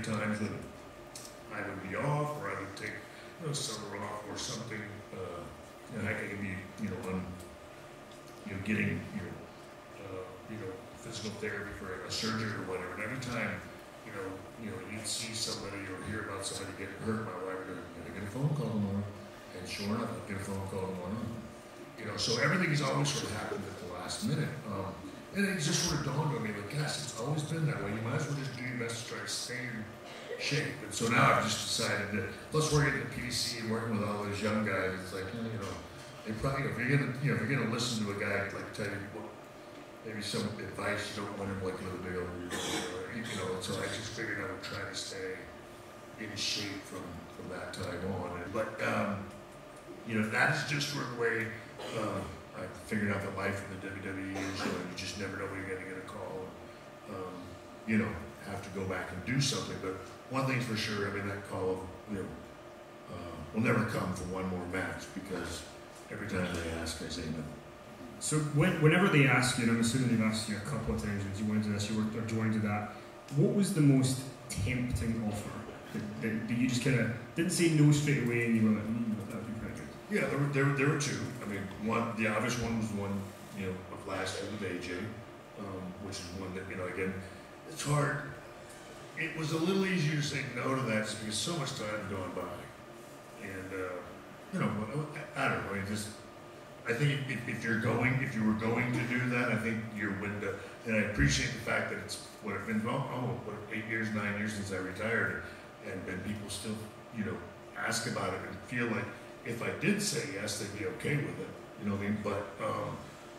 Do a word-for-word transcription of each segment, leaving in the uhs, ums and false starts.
be times when I would be off, or I would take you know, summer off or something, uh, and I could be, you know, on, you know, getting, you know, uh, you know, physical therapy for a surgery or whatever. And every time, you know, you know, you'd see somebody or hear about somebody getting hurt, my wife would go, "Did I get a phone call tomorrow?" And sure enough, I'd get a phone call tomorrow. You know, so everything has always sort of happened at the last minute. Um, and it just sort of dawned on me, like, gosh, it's always been that way. You might as well just do your best to try to stay in shape. And so now I've just decided that, plus working at the P D C and working with all those young guys, it's like, you know, they probably, if you're gonna, you know, if you're gonna listen to a guy like tell you what, maybe some advice, you don't want him like with a big old, you know. So I just figured I would try to stay in shape from from that time on. But um, you know, that is just sort of the way uh, I figured out that life in the W W E is. You know, you just never know when you're gonna get a call. Um, you know, have to go back and do something. But one thing's for sure, I mean, that call, you know, uh, will never come for one more match, because every time they ask, I say no. So when, whenever they ask you, and I'm assuming they've asked you a couple of times, you went to this, you were joined to that, what was the most tempting offer that, that, that you just kind of didn't say no straight away, and you were like, mm, that would be pretty good? Yeah, there were, there, were, there were two. I mean, one, the obvious one was the one, you know, of last year with A J, um, which is one that, you know, again, it's hard. It was a little easier to say no to that just because so much time had gone by. And, uh, you know, I, I don't know, I just, I think if, if you're going, if you were going to do that, I think your window, and I appreciate the fact that it's, what, it's been, oh, oh, what, eight years, nine years since I retired, and, and people still, you know, ask about it and feel like if I did say yes, they'd be okay with it, you know what I mean? But um,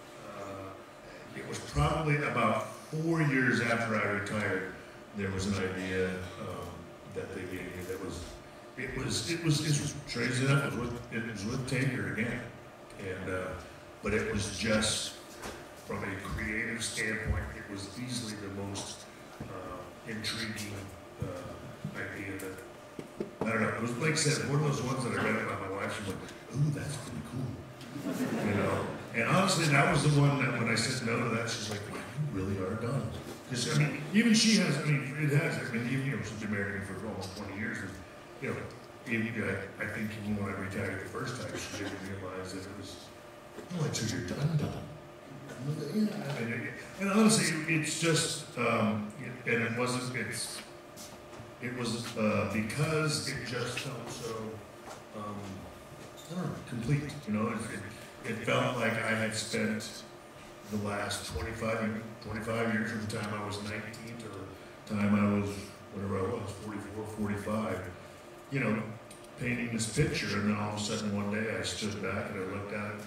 uh, it was probably about four years after I retired, there was an idea um, that they gave me that was, it was, it was, it was crazy enough, it was with, it was with Taker again. And, uh, but it was just, from a creative standpoint, it was easily the most uh, intriguing uh, idea that, I don't know, it was, like I said, one of those ones that I read about my wife, she went, ooh, that's pretty cool, you know? And honestly, that was the one that when I said no to that, she's like, wow, you really are done. Because, I mean, even she has, I mean, it has, I mean, you know, she's been married to me for almost twenty years, and, you know, Even, I, I think even when I retired the first time, she didn't realize that it was, oh, until you're done, done. Yeah. And, and honestly, it's just, um, it, and it wasn't, it's, it was uh, because it just felt so, um, I don't know, complete, you know, it, it, it felt like I had spent the last twenty-five, twenty-five years from the time I was nineteen to the time I was, whatever I was, forty-four, forty-five, you know, painting this picture, and then all of a sudden one day I stood back and I looked at it,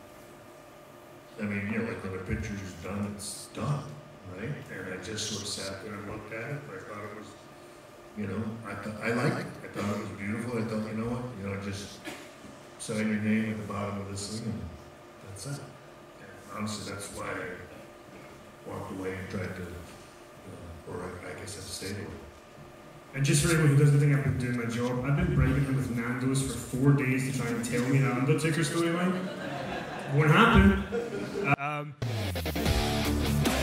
and I mean, you know, like when a picture's done, it's done, right? And I just sort of sat there and looked at it, and I thought it was, you know, I thought, I liked it. I thought it was beautiful. I thought, you know what, you know, just sign your name at the bottom of this thing, and that's it. And honestly, that's why I walked away and tried to, uh, or I, I guess I stayed away. And just for anyone who doesn't think I've been doing my job, I've been bribing him with Nando's for four days to try and tell me the Undertaker storyline. Won't happen. Um,